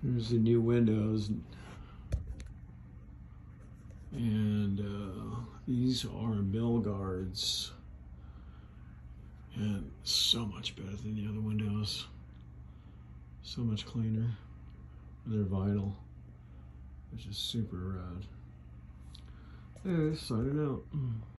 Here's the new windows. And these are mill guards. And so much better than the other windows. So much cleaner. They're vinyl, which is super rad. Anyway, signing out.